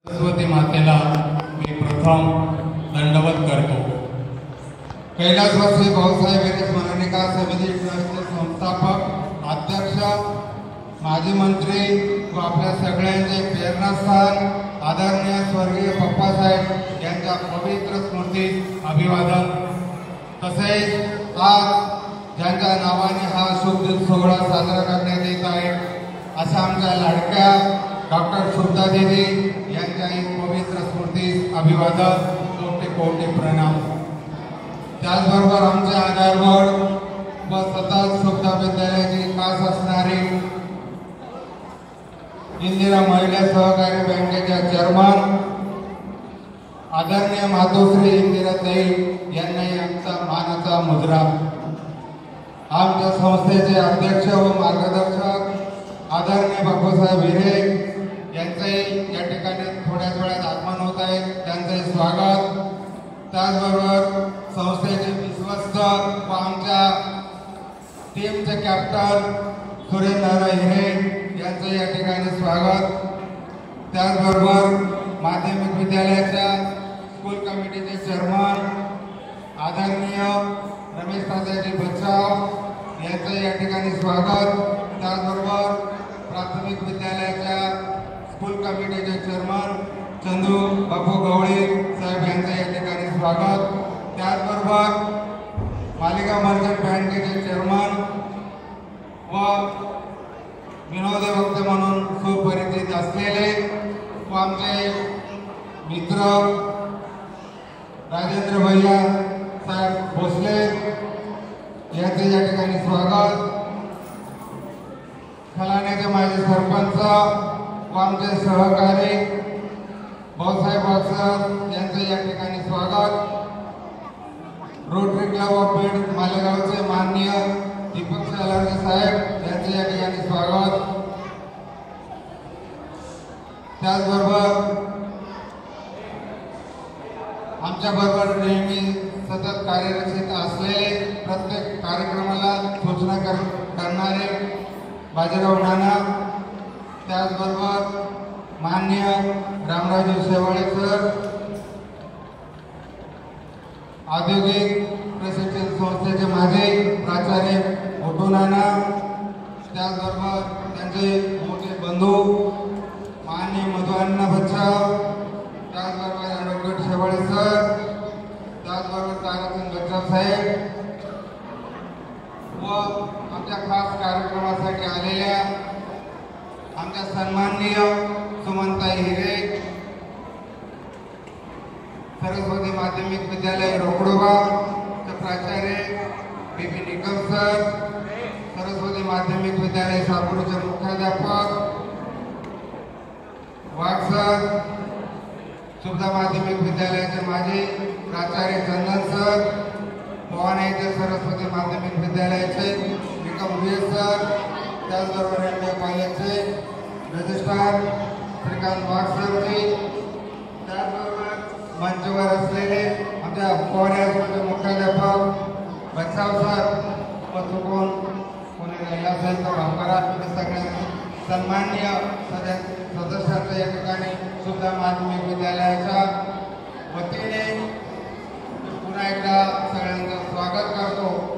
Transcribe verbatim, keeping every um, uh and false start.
सरस्वती मातेला मी प्रथम दंडवत करतो। कैलासवासी भाऊसाहेब हिरे स्मरणिका समिती ट्रस्टचे संस्थापक अध्यक्ष माजी मंत्री व आपल्या सगळ्यांचे प्रेरणास्थान आदरणीय स्वर्गीय पप्पासाहेब यांच्या पवित्र स्मृतीस अभिवादन। तसेच आज ज्यांच्या नावाने हा शुभ सोहळा साजरा करण्यात येत आहे अशा आमच्या लाडक्या डॉक्टर शुभदा देवी यांच्या एक पवित्र स्मृतीस अभिवादन, कोटी कोटी प्रणाम। त्याचबरोबर आमच्या आधारवर व सतत शुभदा विद्यालयाची खास असणारी इंदिरा महिला सहकारी बँकेच्या चेअरमन आदरणीय मातोश्री इंदिराताई यांनाही आमचा मानाचा मुजरा। आमच्या संस्थेचे अध्यक्ष व मार्गदर्शक आदरणीय बापूसाहेब हिरे यांचंही या ठिकाणी थोड्याच वेळात आगमन होत आहे, त्यांचंही स्वागत। त्याचबरोबर संस्थेचे विश्वस्त व आमच्या टीमचे कॅप्टन सुरेंद्र हिरे यांचं या ठिकाणी स्वागत। त्याचबरोबर माध्यमिक विद्यालयाच्या स्कूल कमिटीचे चेअरमन आदरणीय रमेश तात्याजी बच्चाव यांचं या ठिकाणी स्वागत। त्याचबरोबर प्राथमिक विद्यालयाच्या स्कूल कमिटीचे चेअरमन चंदू बापू गवळी साहेब यांचं या ठिकाणी स्वागत। त्याचबरोबर मालिका मर्चंट बँकेचे चेअरमन व विनोदी वक्ते म्हणून सुपरिचित असलेले व आमचे मित्र राजेंद्र भैया साहेब भोसले यांचे या ठिकाणी स्वागत। खलाण्याचे माजी सरपंच व आमचे सहकारी भाऊसाहेब वागसर यांचे या ठिकाणी स्वागत। रोटरी क्लब ऑफ बीड मालेगावचे माननीय दीपक सालारगे साहेब यांचे या ठिकाणी स्वागत। त्याचबरोबर आमच्या बरोबर नेहमी सतत कार्यरत असलेले प्रत्येक कार्यक्रमाला सूचना करणारे बाजीराव नाना, त्याचबरोबर माननीय रामराजू शेवाळे सर, औद्योगिक प्रशिक्षण संस्थेचे माजी प्राचार्य मोटू नाना, त्याचबरोबर त्यांचे मोठे बंधू माननीय मधुअण्णा बच्चाव, त्याचबरोबर ॲडव्होकेट शेवाळे सर, त्याचबरोबर ताराचंद बच्चाव साहेब व आमच्या खास कार्यक्रमासाठी आलेल्या आमच्या सन्माननीय सुमनताई हिरे, सरस्वती माध्यमिक विद्यालय रोकडोबा चे प्राचार्य B P Nikam sir, Saraswati माध्यमिक विद्यालय सापुरचे मुख्याध्यापक वाघ सर, शुभदा माध्यमिक विद्यालयाचे माजी प्राचार्य चंदन सर, पवाना येथील सरस्वती माध्यमिक विद्यालयाचे निकम व्ही सर, त्याचबरोबर एम ए कॉलेजचे रजिस्ट्रार श्रीकांत वाघ सरजी, त्याचबरोबर मंचवर असलेले आमच्या पवाना हायस्कूलचे मुख्याध्यापक बच्चाव सर व चुकून कोणी राहिला असेल तर भाकरा सगळ्यांना सन्माननीय सदस्यांचं या ठिकाणी सुद्धा माध्यमिक विद्यालयाच्या वतीने पुन्हा एकदा सगळ्यांचं स्वागत करतो।